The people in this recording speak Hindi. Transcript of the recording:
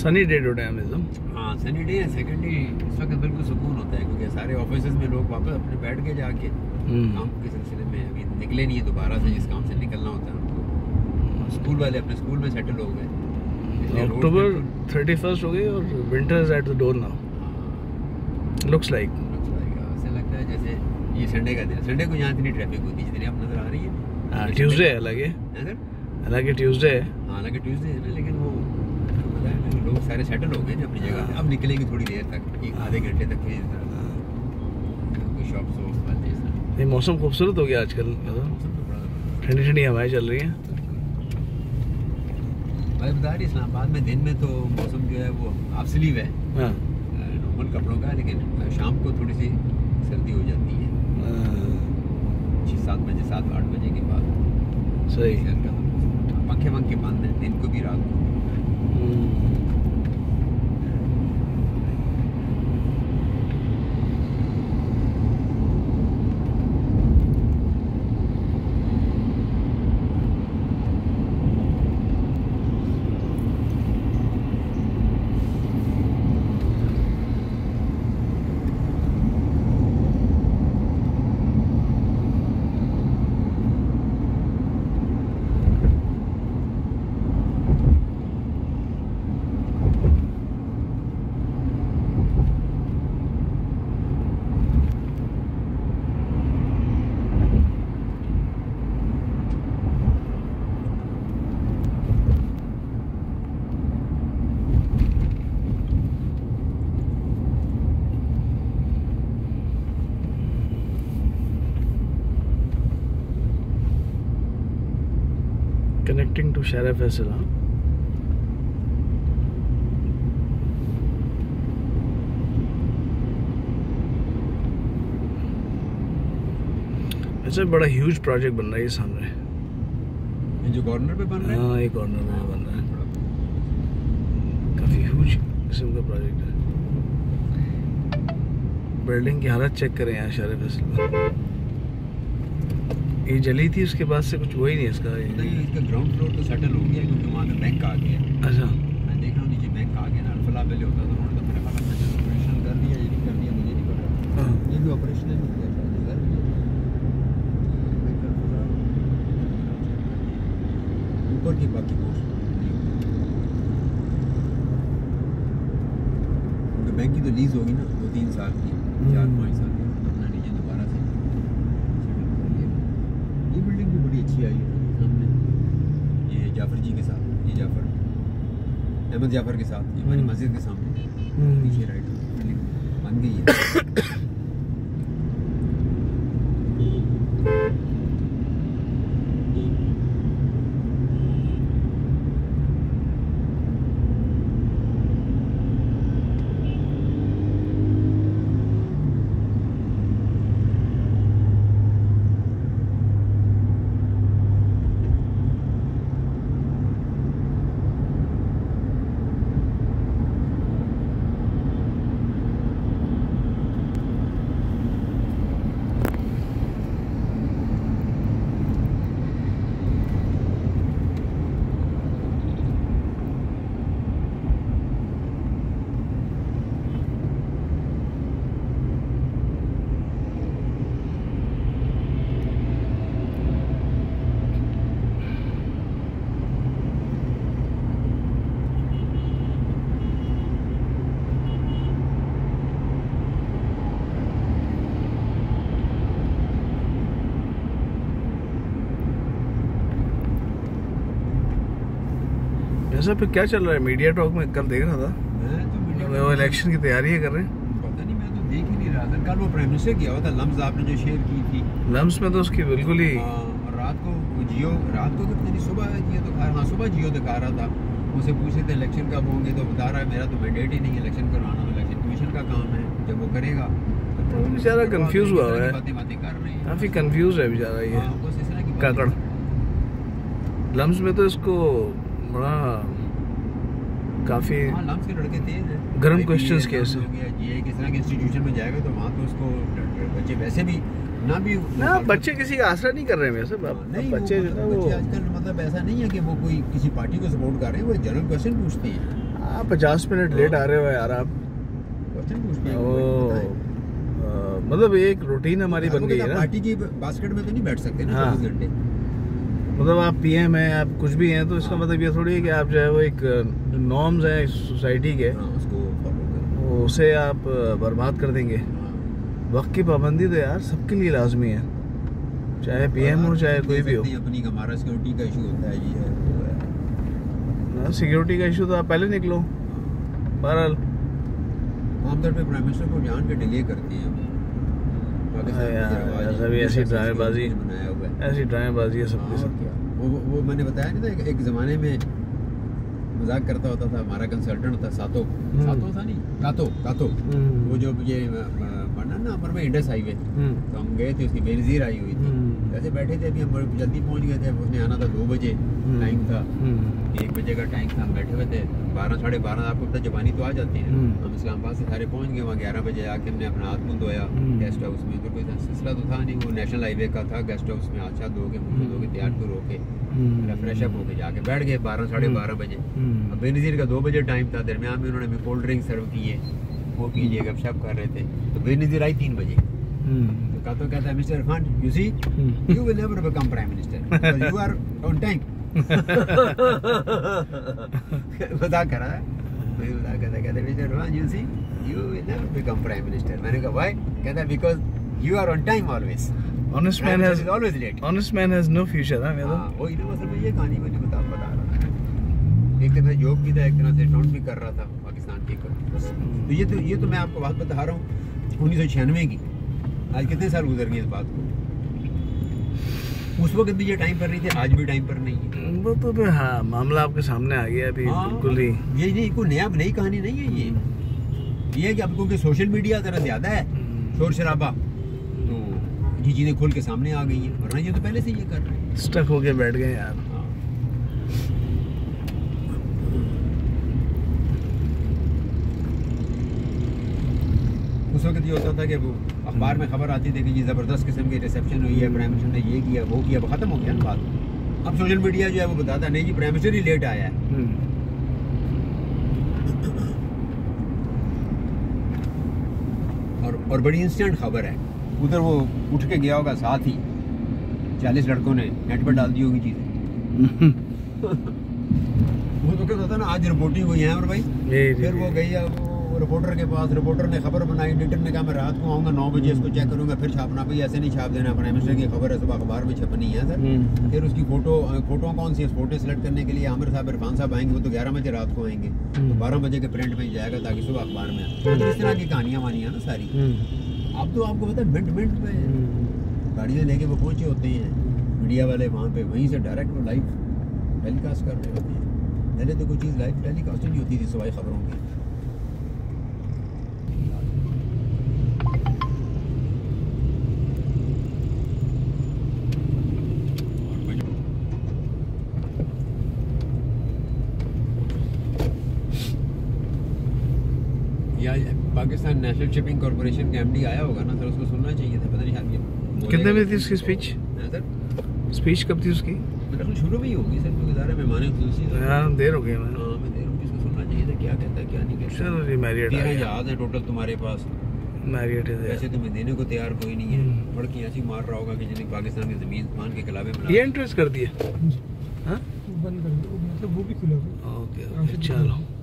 Sunny day to टाइमिज्म। हाँ सनी डे है। सेकंडली इस वक्त बिल्कुल सुकून होता है क्योंकि सारे ऑफिस में लोग वापस अपने बैठ के जाके काम के सिलसिले में अभी निकले नहीं है दोबारा से, जिस काम से निकलना होता है उनको। स्कूल वाले अपने स्कूल में सेटल हो गए। अक्टूबर 31 हो गई और winter is at the door now looks like. ऐसा लगता है जैसे ये संडे का दिन। संडे को यहाँ इतनी ट्रैफिक होती है जितनी आप नजर आ रही है। हाँ ट्यूसडे है हालांकि, हालांकि ट्यूसडे है। हालांकि ट्यूसडे है ना, लेकिन वो लोग सारे सेटल हो गए अपनी जगह पे। अब निकलेंगे थोड़ी देर तक, एक आधे घंटे तक कोई शॉप से। ये मौसम खूबसूरत हो गया आजकल, ठंडी ठंडी हवाएं चल रही हैं। भाई बता रही इस्लामाबाद में दिन में तो मौसम जो है वो हाफ स्लीव है नॉर्मल कपड़ों का, लेकिन शाम को थोड़ी सी सर्दी हो जाती है 6-7 बजे 7-8 बजे के बाद। सही पंखे वंखे बंद हैं दिन को भी रात को। Connecting to Shara Faisal। ऐसा बड़ा ह्यूज प्रोजेक्ट बन रहा है ये सामने, ये जो कॉर्नर पे बन रहा है। हाँ ये कॉर्नर में बन रहा है, काफी ह्यूज किस्म का प्रोजेक्ट है। बिल्डिंग की हालत चेक करें यहाँ शहर फैसल में। ये जली थी, उसके बाद से कुछ वही नहीं इसका। नहीं इसका ग्राउंड फ्लोर तो सेटल हो गया क्योंकि वहाँ पे बैंक आ गया। अच्छा मैं देख रहा हूँ नीचे बैंक आ गया ना। अल्फला पहले होता था उन्होंने तो मेरे ख्याल में ऑपरेशन कर दिया, ये नहीं कर दिया मुझे नहीं पता। ये भी ऑपरेशन नहीं किया कर ऊपर की बाकी पोस्ट बैंक की तो लीज होगी ना 2-3 साल की, 4-5 साल की। अपना नीचे दोबारा से ये बिल्डिंग भी बड़ी अच्छी आई है सामने। ये जाफर जी के साथ, ये जाफर अहमद जाफर के साथ, ये हमारी मस्जिद के सामने पीछे राइट बिल्डिंग बन गई है। ऐसा फिर क्या चल रहा है मीडिया टॉक में? कल देख रहा था मैं वो इलेक्शन की तैयारी कर रहे हैं। पता नहीं, मैं तो देख ही नहीं रहा था। कल वो प्राइम मिनिस्टर किया हुआ था लम्स आपने जो शेयर की थी। लम्स में तो उसकी बिल्कुल ही और रात को जियो, रात को कितनी सुबह जियो तो हाँ सुबह जियो दिखा रहा था। उसे पूछे थे इलेक्शन कब होंगे तो बता रहा है मेरा तो मैंडेट ही नहीं है इलेक्शन करवाना, इलेक्शन कमीशन का काम है, जब वो करेगा। तो बेचारा कंफ्यूज हुआ है, बातें कर रहे हैं, काफी कंफ्यूज है बेचारा ये बस इस तरह की काकड़। लम्स में तो इसको बड़ा काफी लम्स के लड़के तेज हैं, गर्म क्वेश्चंस कैसे ये किस तरह के इंस्टीट्यूशन में जाएगा तो वहाँ तो उसको बच्चे वैसे भी ना बच्चे किसी का आसरा नहीं कर रहे हैं वैसे। नहीं बच्चे आजकल मतलब ऐसा नहीं है कि वो कोई किसी पार्टी को सपोर्ट कर रहे हैं, वो जनरल क्वेश्चन पूछते हैं। आप 50 मिनट लेट आ रहे हो यार आप। क्वेश्चन पूछते हैं मतलब एक रूटीन हमारी बन गई है ना। पार्टी की बास्केट में तो नहीं बैठ सकते ना 24 घंटे। मतलब आप पीएम हैं, आप कुछ भी हैं, तो इसका मतलब ये थोड़ी है कि आप जो है वो एक नॉर्म्स हैं सोसाइटी के, उसको फॉलो करें, उसे आप बर्बाद कर देंगे। वक्त की पाबंदी तो यार सबके लिए लाजमी है, चाहे पीएम हो चाहे कोई भी हो। अपनी हमारा सिक्योरिटी का इशू होता है, ये है वो है ना। सिक्योरिटी का इशू तो आप पहले निकलो। बहरहाल आमतौर पे प्राइम मिनिस्टर को जान के डिले करते हैं। ऐसी ड्रामेबाजी बनाया हुआ है, ऐसी ड्रामेबाजी है सबके साथ। वो मैंने बताया नहीं था, एक जमाने में मजाक करता होता था हमारा कंसल्टेंट था सातो था नहीं कातो वो जो ये बनना ना पर में इंडस हाईवे, तो हम गए थे, उसकी बेनजीर आई हुई थी, ऐसे बैठे थे, अभी हम जल्दी पहुंच गए थे, उसने आना था 2 बजे टाइम था, 1 बजे का टाइम था, हम बैठे हुए थे 12 साढ़े 12, आपको पता जवानी तो आ जाती है। हम इस्लामाबाद से सारे पहुंच गए वहाँ, 11 बजे आके हमने अपना हाथ मुँह धोया गेस्ट हाउस में, तो कोई सिलसिला तो था नहीं, वो नेशनल हाईवे का था, गेस्ट हाउस में अच्छा धोके मुँह धोके तैयार तो रोके फ्रेश अप होके जाके बैठ गए 12 साढ़े 12 बजे। अब बेनजीर का 2 बजे टाइम था, दरमियान में उन्होंने कोल्ड ड्रिंक सर्व किए, वो पीजिए गपशप कर रहे थे, तो बेनजीर आई 3 बजे। तो कहता है mister Irfan, you see you will never become prime minister because you are on time. बता करा कहता mister Irfan, you see you will never become prime minister. मैंने कहा व्हाई? कहता because you are on time always. Honest man has no future। वही ना, मतलब ये कहानी मैंने बता रहा था, एक तरह से जोक भी था, एक तरह से टॉन्ट भी कर रहा था पाकिस्तान के ऊपर। तो ये तो मैं आपको बात बता रहा हूँ 1996 की। आज कितने साल गुजर गए इस बात को। उस वक्त भी ये टाइम पर नहीं थे, आज भी टाइम पर नहीं है। वो तो हाँ, मामला आपके सामने आ गया अभी। बिल्कुल ही ये नहीं, कोई नई कहानी नहीं है ये है कि अब क्योंकि सोशल मीडिया जरा ज्यादा है, शोर शराबा, ये चीजें खुल के सामने आ गई है, वरना ये तो पहले से ये कर रहे हैं। स्टक होके बैठ गए यार। उस वक्त ये होता था कि वो अखबार में खबर आती थी कि ये जबरदस्त किस्म की रिसेप्शन हुई है, प्राइम मिनिस्टर ने ये किया वो किया, वो खत्म हो गया ना बात। अब सोशल मीडिया जो है वो बताता नहीं जी प्राइम मिनिस्टर ही लेट आया है। और बड़ी इंस्टेंट खबर है, उधर वो उठ के गया होगा, साथ ही 40 लड़कों ने नेट पर डाल दी होगी चीजें। वो तो क्या होता ना, आज रिपोर्टिंग हुई है और भाई फिर वो गई वो रिपोर्टर के पास, रिपोर्टर ने खबर बनाई, एडिटर ने कहा मैं रात को आऊंगा 9 बजे इसको चेक करूंगा, फिर छापना भाई ऐसे नहीं छाप देना, प्राइम मिनिस्टर की खबर है सुबह अखबार में छपनी है सर। फिर उसकी फोटो कौन सी है, फोटो सेलेक्ट करने के लिए आमिर साहब इरफान साहब आएंगे, वो तो 11 बजे रात को आएंगे, तो 12 बजे के प्रिंट में जाएगा ताकि सुबह अखबार में आए। तो इस तरह की कहानियां वानियां ना सारी। अब तो आपको पता है मिनट पे गाड़ियाँ लेके वो पहुंचे होते हैं मीडिया वाले वहाँ पे, वहीं से डायरेक्ट वो लाइव टेलीकास्ट कर रहे होते हैं। पहले तो कोई चीज़ लाइव टेलीकास्ट नहीं होती थी सिवाय खबरों की। पाकिस्तान नेशनल शिपिंग कॉर्पोरेशन का एमडी आया होगा ना सर, उसको सुनना चाहिए था, पता नहीं शायद कितने बजे थी उसकी स्पीच? स्पीच कब थी उसकी? मतलब शुरू में ही होगी सर, क्योंकि ज़्यादा मेहमान खुसूसी देर हो गई। मैं देर होगी, इसको सुनना चाहिए था क्या कहता है क्या नहीं कहता। चलो जी, मैरियट 13 जहाज है टोटल तुम्हारे पास, मैरियट है, वैसे तुम्हें देने को तैयार कोई नहीं है, बड़की ऐसी मार रहा होगा कि जिन्हें पाकिस्तान की ज़मीन मान के खिलाफे में ये इंटरेस्ट कर दिया। हाँ बंद कर दो, मतलब वो भी खुला हुआ। ओके चलो।